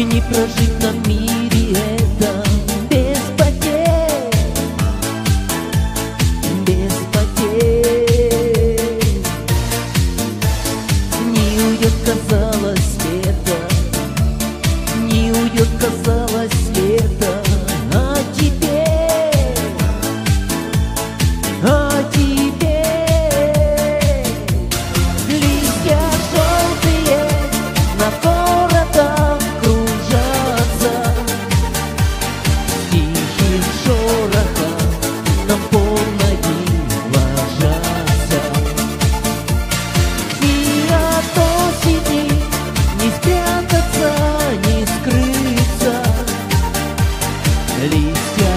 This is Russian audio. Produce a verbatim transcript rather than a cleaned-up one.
не прожить на мире этом без потерь, без потерь. Не уйдет, казалось, лето, не уйдет, казалось, лето, а теперь, а теперь листья желтые на городах кружатся, тихим шорохом на пол ноги ложатся. И от осени не спрятаться, не скрыться, листья